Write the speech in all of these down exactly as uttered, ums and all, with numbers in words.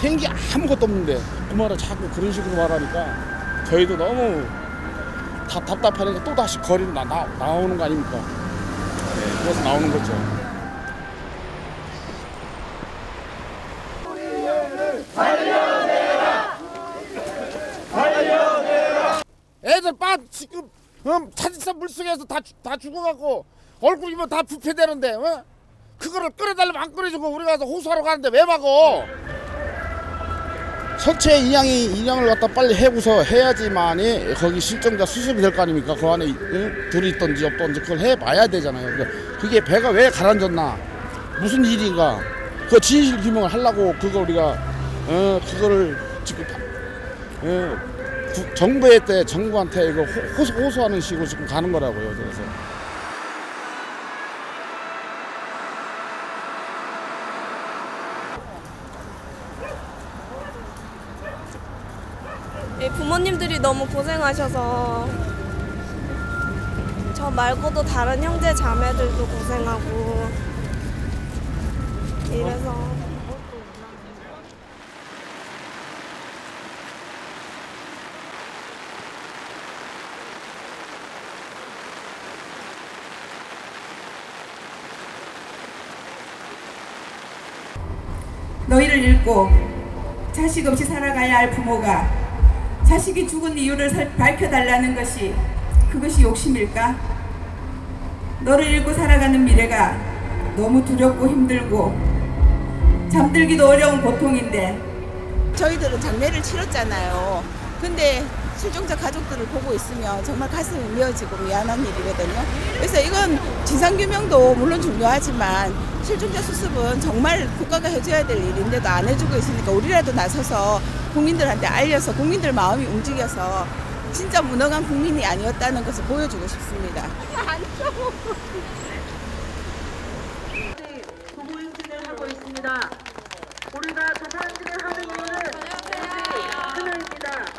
한 게 아무것도 없는데 그 말을 자꾸 그런 식으로 말하니까 저희도 너무 다 답답하니까 또 다시 거리로 나, 나, 나오는 거 아닙니까? 네, 그래서 나오는 거죠. 애들 빠 지금 음, 차지선 물속에서 다, 다 죽어갖고 얼굴이면 다 부패되는데 어? 그거를 끌어달라면 안 끌어주고 우리 가서 호소하러 가는데 왜 막어? 선체 인양이 인양을 갖다 빨리 해고서 해야지만이 거기 실종자 수습이 될 거 아닙니까? 그 안에 응? 둘이 있던지 없던지 그걸 해봐야 되잖아요. 그러니까 그게 배가 왜 가라앉았나? 무슨 일인가? 그 진실 규명을 하려고 그거 우리가 어, 그거를 지금 어, 구, 정부에 때 정부한테 이거 호소, 호소하는 식으로 지금 가는 거라고요. 그래서. 네, 부모님들이 너무 고생하셔서 저 말고도 다른 형제 자매들도 고생하고 이래서 너희를 잃고 자식 없이 살아가야 할 부모가 자식이 죽은 이유를 밝혀달라는 것이 그것이 욕심일까? 너를 잃고 살아가는 미래가 너무 두렵고 힘들고 잠들기도 어려운 고통인데 저희들은 장례를 치렀잖아요. 근데 실종자 가족들을 보고 있으면 정말 가슴이 미어지고 미안한 일이거든요. 그래서 이건 진상규명도 물론 중요하지만 실종자 수습은 정말 국가가 해줘야 될 일인데도 안 해주고 있으니까 우리라도 나서서 국민들한테 알려서 국민들 마음이 움직여서 진짜 무능한 국민이 아니었다는 것을 보여주고 싶습니다. 부모 행진을 하고 있습니다. 우리가 부모 행진을 하는 이유는 하나입니다.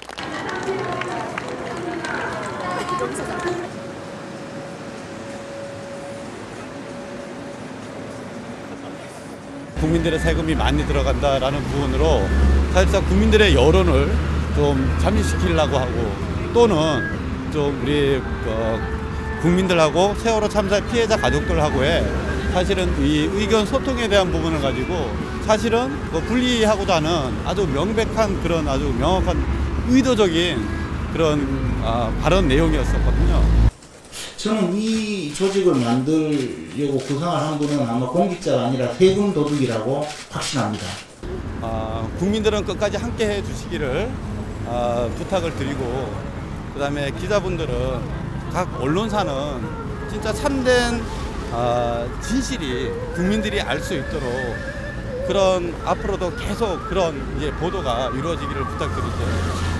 국민들의 세금이 많이 들어간다라는 부분으로 사실상 국민들의 여론을 좀 잠식시키려고 하고 또는 좀 우리 어, 국민들하고 세월호 참사 피해자 가족들하고의 사실은 이 의견 소통에 대한 부분을 가지고 사실은 뭐 분리하고자 하는 아주 명백한 그런 아주 명확한 의도적인 그런 아, 발언 내용이었었거든요. 저는 이 조직을 만들려고 구상을 한 분은 아마 공직자가 아니라 세금 도둑이라고 확신합니다. 아, 국민들은 끝까지 함께 해 주시기를 아, 부탁을 드리고 그 다음에 기자분들은 각 언론사는 진짜 참된 아, 진실이 국민들이 알 수 있도록 그런 앞으로도 계속 그런 이제 보도가 이루어지기를 부탁드리죠.